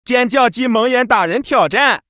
尖叫鸡蒙眼大人挑战。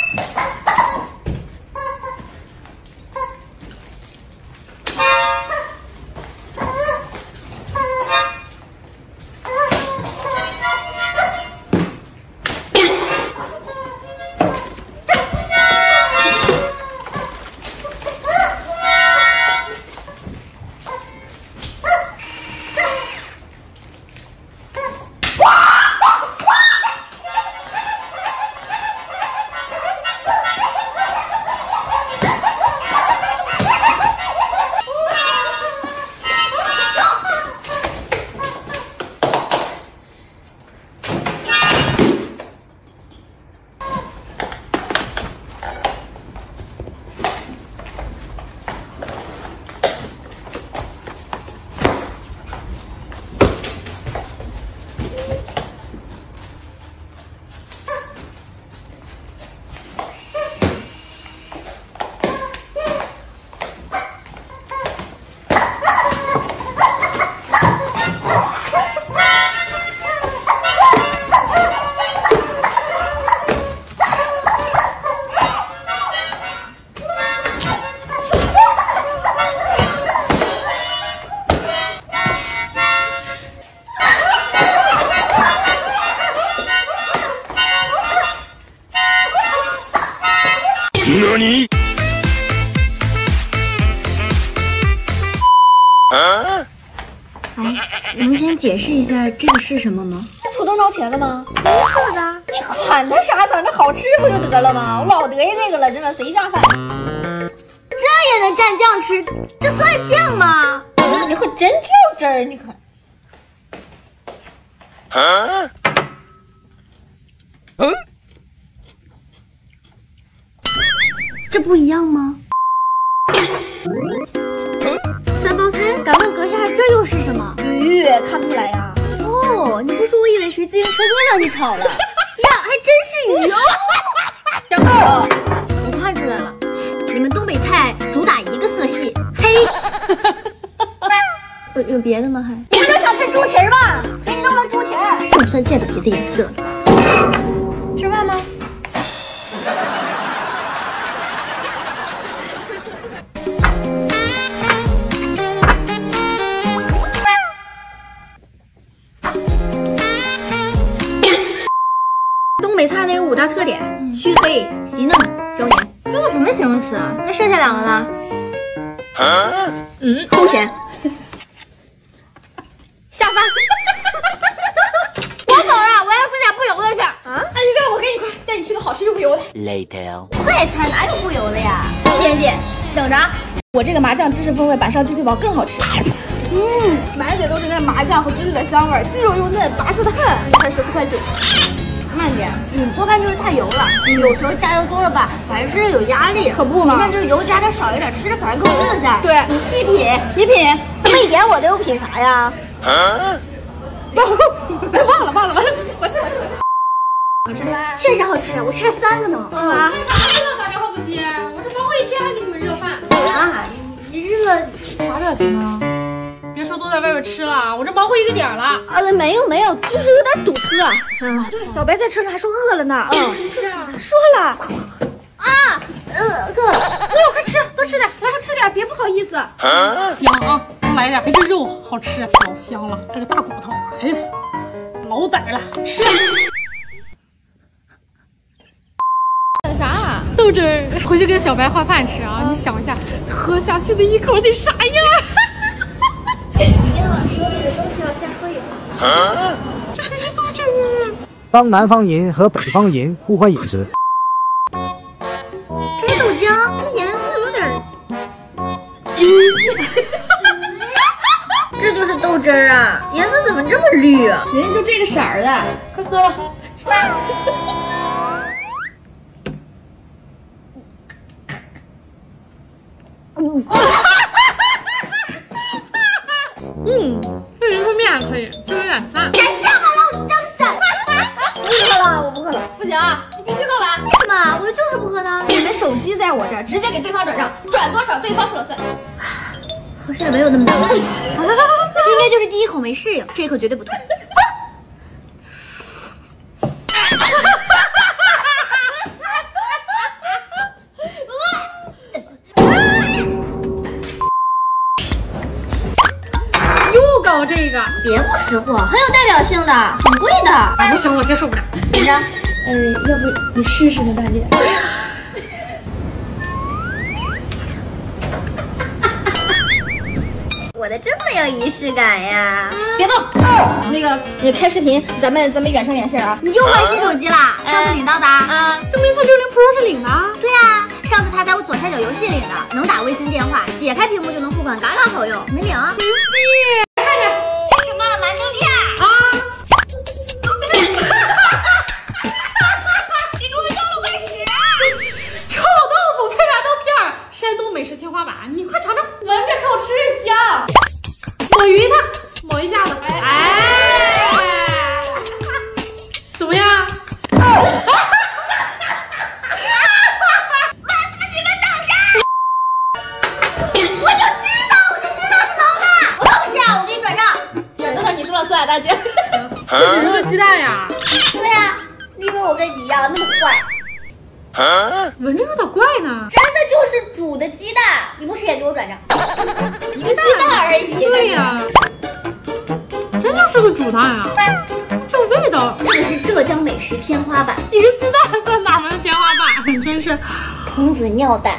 何？ 哎，能先解释一下这个是什么吗？ 土豆闹钱了吗？ 红色的。 你管它啥，反正好吃不就得了吗？我老得意这个了，真的贼下饭。 这也能蘸酱吃？这算酱吗？ 你可真较真儿，你可。 这不一样吗？三胞胎，敢问阁下这又是什么？ 鱼，看不出来呀？ 哦，你不说我以为谁自行车都让你炒了。呀，还真是鱼哦！ 小狗， 我看出来了，你们东北菜主打一个色系黑。有别的吗？还？ 你们就想吃猪蹄儿吧？给你弄了猪蹄儿。 总算见到别的颜色了。 吃饭吗？东北菜呢有5大特点：黢黑、细嫩、椒黏。 这都什么形容词啊？那剩下2个呢？ 齁咸。下饭。我走了，我要吃点不油的去。啊？哎，你让我跟你一块带你吃个好吃又不油的。 Later。 快餐哪有不油的呀？ 仙姐，等着，我这个麻酱芝士风味板烧鸡腿堡更好吃。满嘴都是那麻酱和芝士的香味，鸡肉又嫩，巴适的很，才14块9。 慢点，你做饭就是太油了，有时候加油多了吧，凡事有压力， 可不嘛。 你看这油加点少一点，吃着反而更自在。 对， 你细品， 你品， 他没点我的，我品啥呀？ 忘了，我去。 好吃吧？确实好吃，我吃了3个呢。 啊？啥热打电话不接？我这忙活一天还给你们热饭。 啊，你热啥热情啊？别说都在外面吃了，我这忙活1个点了。 啊，没有，就是有点堵车。啊，对，小白菜吃了还说饿了呢。 是啊， 说了。啊，饿了。 哎呦，快吃，多吃点，然后吃点，别不好意思。香啊，多来点。哎，这肉好吃，老香了，这个大骨头，哎呀，老歹了，吃。啥？豆汁儿，回去跟小白换饭吃啊！你想一下，喝下去的一口得啥样？ 你今晚说这个东西要先喝一口。 这是豆汁儿。 当南方人和北方人互换饮食。 这是豆浆，这颜色有点。这就是豆汁儿啊，颜色怎么这么绿啊？ 人家就这个色儿的，快喝吧。这云吞面还可以，就有点淡。 敢这么老张三！我不喝了。 不行，你必须喝完。 为什么？我就是不喝呢。 你们手机在我这儿，直接给对方转账，转多少对方说了算。 好像也没有那么难。应该就是第一口没适应，这一口绝对不吐。 识货，很有代表性的，很贵的。 哎，不行，我接受不了。 怎么着？要不你试试呢，大姐？我的真没有仪式感呀！ 别动，那个你开视频，咱们远程连线啊。 你又换新手机啦？上次领到的啊？ 这名字60 Pro 是领的。 对呀，上次他在我左下角游戏领的，能打微信电话，解开屏幕就能付款，嘎嘎好用。没领？ 没戏，看着。 什么馒头片啊？你给我叫了快10！ 臭豆腐配馒头片，山东美食天花板，你快尝尝， 闻着臭，吃着香。 抹鱼它，抹一下子，哎，怎么样？ 我就知道是能的。我可不是啊，我给你转账。 转多少你说了算，大姐。 这只是个鸡蛋呀。 对呀，你以为我跟你一样那么坏？ 闻着有点怪呢。 真的就是煮的鸡蛋，你不吃也给我转账。 一个鸡蛋而已。 对呀，真就是个煮蛋啊！这味道， 这个是浙江美食天花板， 一个鸡蛋算哪门的天花板？真是童子尿蛋。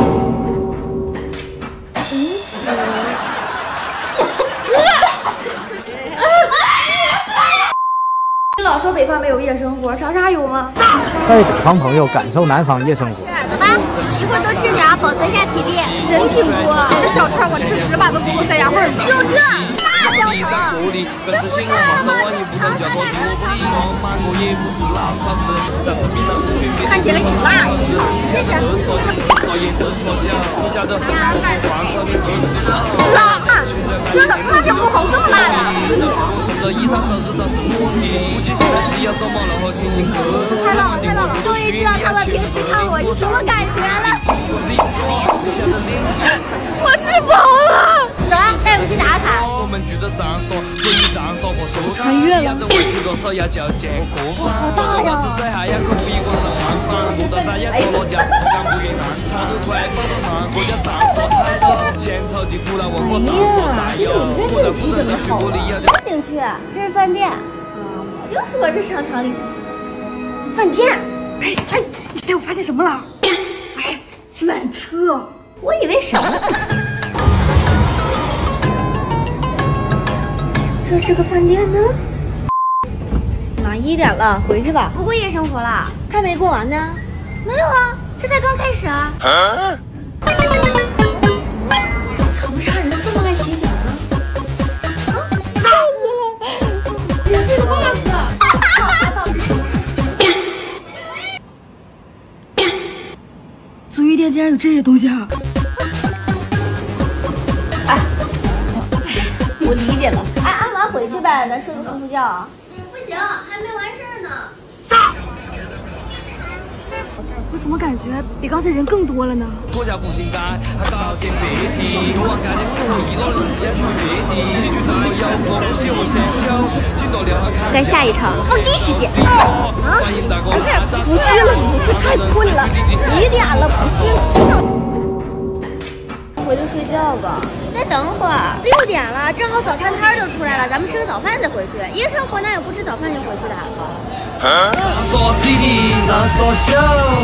你老说北方没有夜生活，长沙有吗？ 带北方朋友感受南方夜生活。 走吧，一会儿多吃点，保存一下体力。 人挺多，这小串我吃10把都不够塞牙缝。 就这大香肠，看起来挺辣的，试试。辣，这怎么辣这不好，这么辣的？太棒了，太棒了！终于知道他们平时看我是什么感觉了。我吃饱了，走，带我们去打卡。 穿越了， 好大呀！景区，这是饭店。我就说这商场里饭店。 哎，你猜我发现什么了？哎，缆车。 我以为什么？这是个饭店呢？ 妈，1点了，回去吧。 不过夜生活了， 还没过完呢。 没有啊，这才刚开始啊。 长沙人这么爱洗脚呢？ 糟了，免费的袜子。 足浴店竟然有这些东西啊！哎，我理解了。 哎，按完回去呗，咱睡个舒服觉。不行，还没完事儿呢。 我怎么感觉比刚才人更多了呢？ 该下一场放低时间啊！ 没事，不去了，不去太困了。几点了？不去了。回去睡觉吧。 再等会儿，6点了，正好早餐摊就出来了，咱们吃个早饭再回去。夜生活哪有不吃早饭就回去的？